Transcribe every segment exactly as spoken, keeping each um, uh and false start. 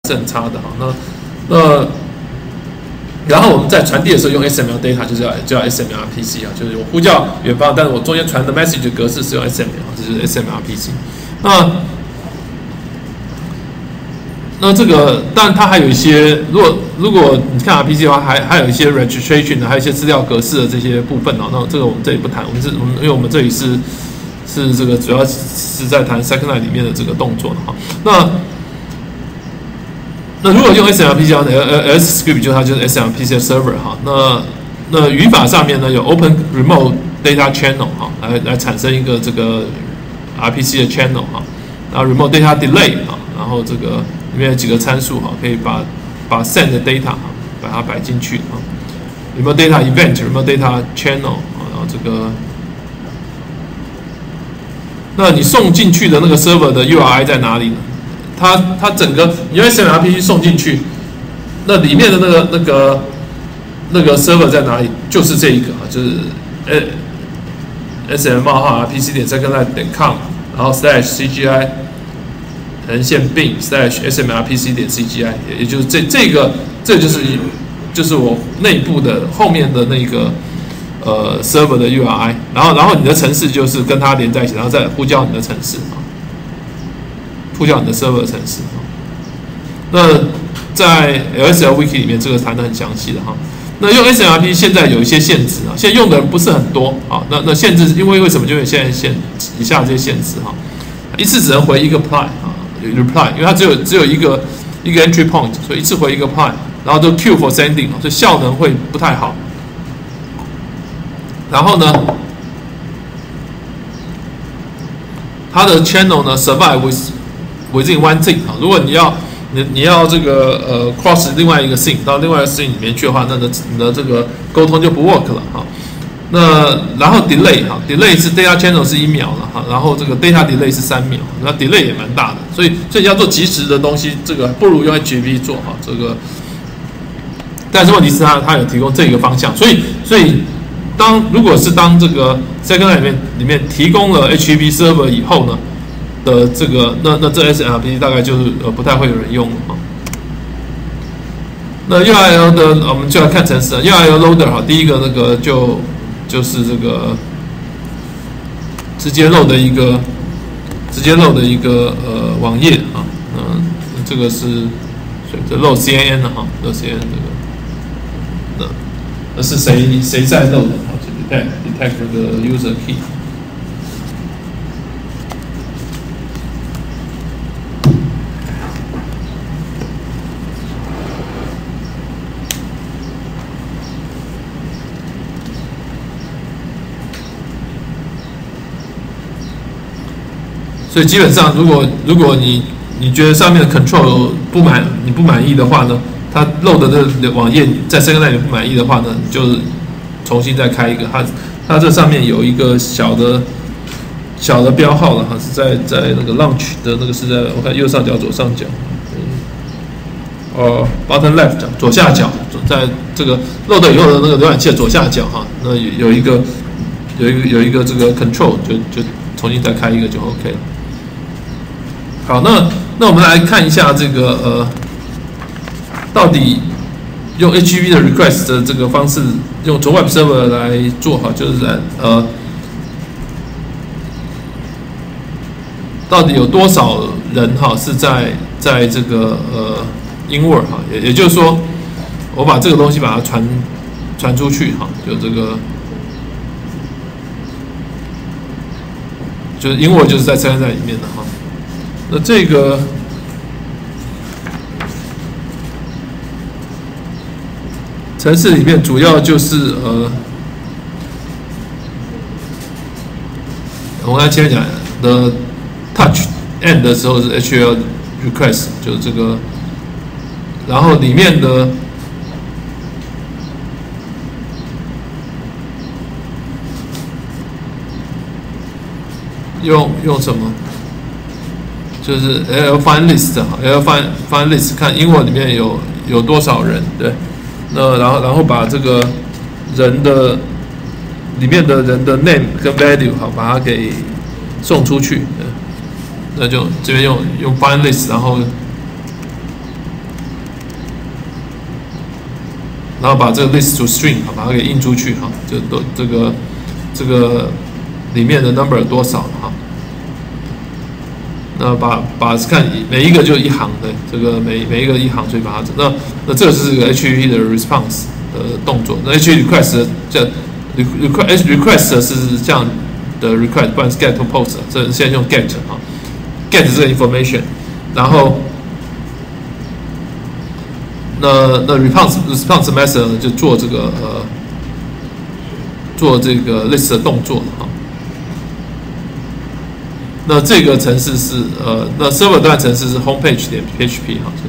是很差的哈。那那然后我们在传递的时候用 S M L data 就是要叫 S M L R P C 啊，就是我呼叫远方，但是我中间传的 message 的格式是用 S M L， 这就是 S M L R P C。那那这个，但它还有一些，如果如果你看 R P C 的话，还还有一些 registration 的，还有一些资料格式的这些部分哦。那这个我们这里不谈，我们是，我们因为我们这里是是这个主要是在谈 second line 里面的这个动作的哈。那那如果用 S M L R P C 的话 ，S script 就它就是 S M L R P C 的 server 哈。那那语法上面呢有 open remote data channel 哈，来来产生一个这个 R P C 的 channel 哈，然后 remote data delay 哈，然后这个里面有几个参数哈，可以把把 send 的 data 哈把它摆进去哈 ，remote data event、remote data channel 啊，然后这个，那你送进去的那个 server 的 U R I 在哪里呢？它它整个你用 S M L R P C 送进去，那里面的那个那个那个 server 在哪里？就是这一个啊，就是呃 S M 冒号 R P C 点 secondline 点 com， 然后 slash C G I 横线 bin slash S M L R P C 点 C G I， 也就是这这个这就是就是我内部的后面的那个呃 server 的 U R I， 然后然后你的程式就是跟它连在一起，然后再呼叫你的程式啊。呼叫你的 server 程式，那在 L S L Wiki 里面这个谈得很详细的哈。那用 S M L R P C 现在有一些限制啊，现在用的人不是很多啊。那那限制，因为为什么就有现在限以下这些限制哈？一次只能回一个 reply 啊 ，reply， 因为它只有只有一个一个 entry point， 所以一次回一个 reply， 然后都 queue for sending， 所以效能会不太好。然后呢，它的 channel 呢 survive with within one thing 啊，如果你要你你要这个呃 cross 另外一个 thing 到另外一个 thing 里面去的话，那你的你的这个沟通就不 work 了哈。那然后 delay 哈 ，delay 是 data channel 是一秒了哈，然后这个 data delay 是三秒，那 delay 也蛮大的，所以所以你要做即时的东西，这个不如用 H T T P 做哈这个。但是问题是它它有提供这个方向，所以所以当如果是当这个 second line 里面里面提供了 H T T P server 以后呢？的这个，那那这 S M L R P C 大概就是呃不太会有人用了哈。那 U R L 的我们就来看程式 ，U R L loader 哈，第一个那个就就是这个直接 load 的一个直接 load 的一个呃网页啊，嗯，这个是这 load C A N 的哈 ，load C A N 这个，那那是谁谁在 load 的？好，就 detect detect 这个 user key。所以基本上，如果如果你你觉得上面的 control 不满你不满意的话呢，它 load 的网页在 second line 你不满意的话呢，你就重新再开一个。它它这上面有一个小的小的标号了哈，是在在那个 launch 的那个是在我看右上角左上角，哦 bottom left 左下角，在这个 load 以后的那个浏览器的左下角哈，那有一个有一个有一个这个 control 就就重新再开一个就 OK 了。好，那那我们来看一下这个呃，到底用 H T T P 的 request 的这个方式，用从 web server 来做哈，就是在呃，到底有多少人哈是在在这个呃 inward 哈，也也就是说，我把这个东西把它传传出去哈，就这个就是 inward 就是在 second line 里面的哈。那这个程式里面主要就是呃，我们刚才前面讲的 touch end 的时候是 H T T L request， 就是这个，然后里面的用用什么？就是 L find list 哈 ，L find find list 看英文里面有有多少人，对，那然后然后把这个人的里面的人的 name 跟 value 好，把它给送出去，那就这边用用 find list， 然后然后把这个 list to string 哈，把它给印出去哈，就都这个这个里面的 number 有多少哈。那把把看每一个就一行的这个每每一个一行，所以把它那那这个是这个 H T T P 的 response 的动作。那 H T T P request 这 request request 是这样的 request， 不然是 get to post， 这现在用 get 哈 ，get 这个 information， 然后那那 response response method 就做这个呃做这个 list 的动作哈。那这个程式是呃，那 server 端程式是 homepage 点 P H P 哈，就是。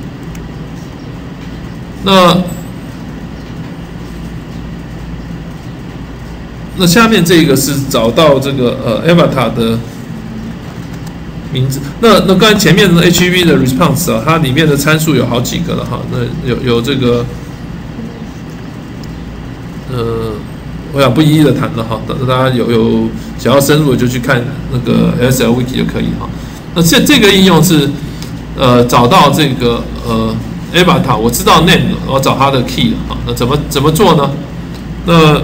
那那下面这个是找到这个呃 avatar 的名字。那那刚才前面的 H T T P 的 response 啊，它里面的参数有好几个了哈。那有有这个呃。我想不一一的谈了哈，等大家有有想要深入的就去看那个 S L Wiki 就可以哈。那这这个应用是呃找到这个呃 avatar， 我知道 name， 我找它的 key 哈。那怎么怎么做呢？那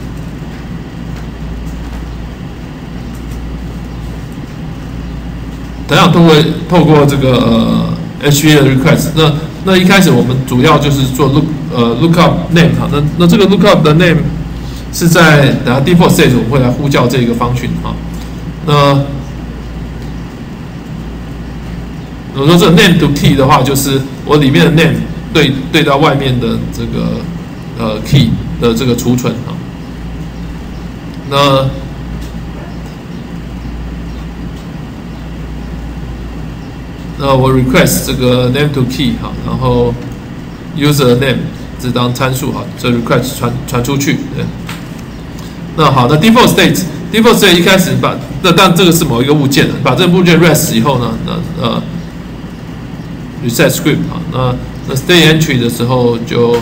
等下透过透过这个呃 H T T P 的 request， 那那一开始我们主要就是做 look 呃 lookup name 哈。那那这个 lookup 的 name。是在等下 default state 我们会来呼叫这个function哈。那我说这 name to key 的话，就是我里面的 name 对对到外面的这个呃 key 的这个储存哈。那那我 request 这个 name to key 哈，然后 user name 这当参数哈，这 request 传传出去对。那好，那 default state default state 一开始把那但这个是某一个物件，把这个物件 rest 以后呢，那呃 reset script 啊，那那 state entry 的时候就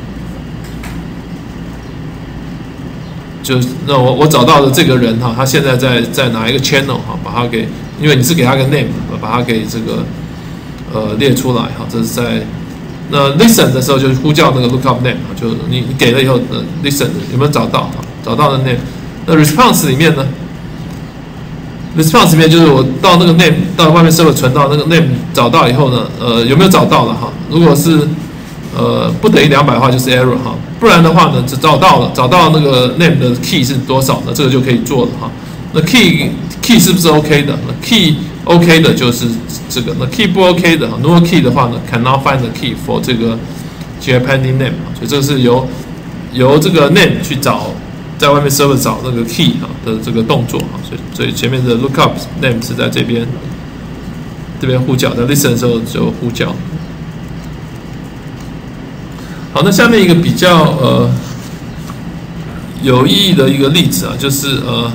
就那我我找到的这个人哈，他现在在在哪一个 channel 哈，把它给因为你是给他个 name， 把它给这个呃列出来哈，这是在。那 listen 的时候就呼叫那个 lookup name 啊，就你你给了以后，呃 listen 有没有找到啊？找到的 name。那 response 里面呢 ？response 里面就是我到那个 name 到外面 server 存到那个 name 找到以后呢，呃有没有找到了哈？如果是呃不等于两百的话，就是 error 哈。不然的话呢，只找到了，找到那个 name 的 key 是多少呢？这个就可以做了哈。那 key key 是不是 OK 的？那 key OK 的就是这个，那 key 不 OK 的 ，no key 的话呢 ，cannot find the key for 这个 Japanese name， 所以这个是由由这个 name 去找，在外面 server 找那个 key 啊的这个动作啊，所以所以前面的 lookup name 是在这边这边呼叫，在 listen 的时候就呼叫。好，那下面一个比较呃有意义的一个例子啊，就是呃。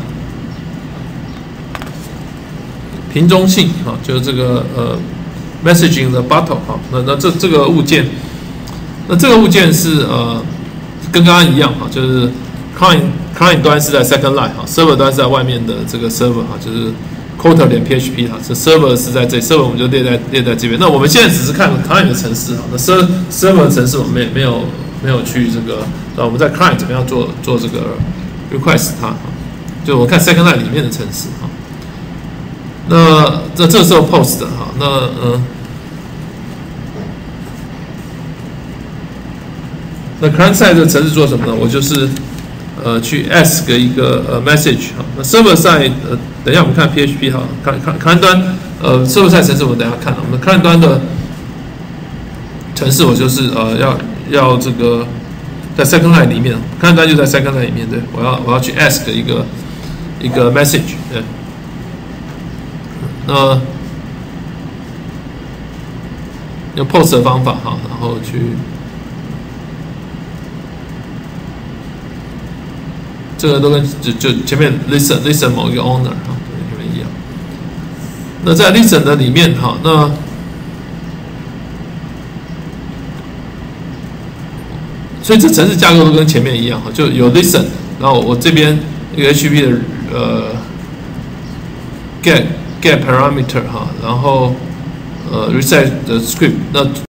瓶中信啊，就是这个呃 messaging 的 bottle 啊，那那这这个物件，那这个物件是呃跟刚刚一样啊，就是 client client 端是在 second line 啊 ，server 端是在外面的这个 server 啊，就是 quarter 点 P H P 啊，这 server 是在这 server 我们就列在列在这边。那我们现在只是看 client 的程式啊，那 server server 的程式我们没没有没有去这个，啊，我们在 client 怎么样做做这个 request 它，就我看 second line 里面的程式啊。那这这时候 post 哈，那嗯，那 client side 的程式做什么呢？我就是呃去 ask 一个呃 message 哈。那 server side 呃，等一下我们看 P H P 哈，看看 client 端呃 server side 程式我们等一下看，我们 client 端的程式我就是呃要要这个在 second line 里面 ，client 端就在 second line 里面，对，我要我要去 ask 一个一个 message， 对。那用 post 的方法哈，然后去这个都跟就就前面 listen listen 某一个 owner 哈，跟前面一样。那在 listen 的里面哈，那所以这程式架构都跟前面一样哈，就有 listen， 然后我这边一个 H T T P 的呃 get get parameter 哈，然后呃 reset 的 script 那。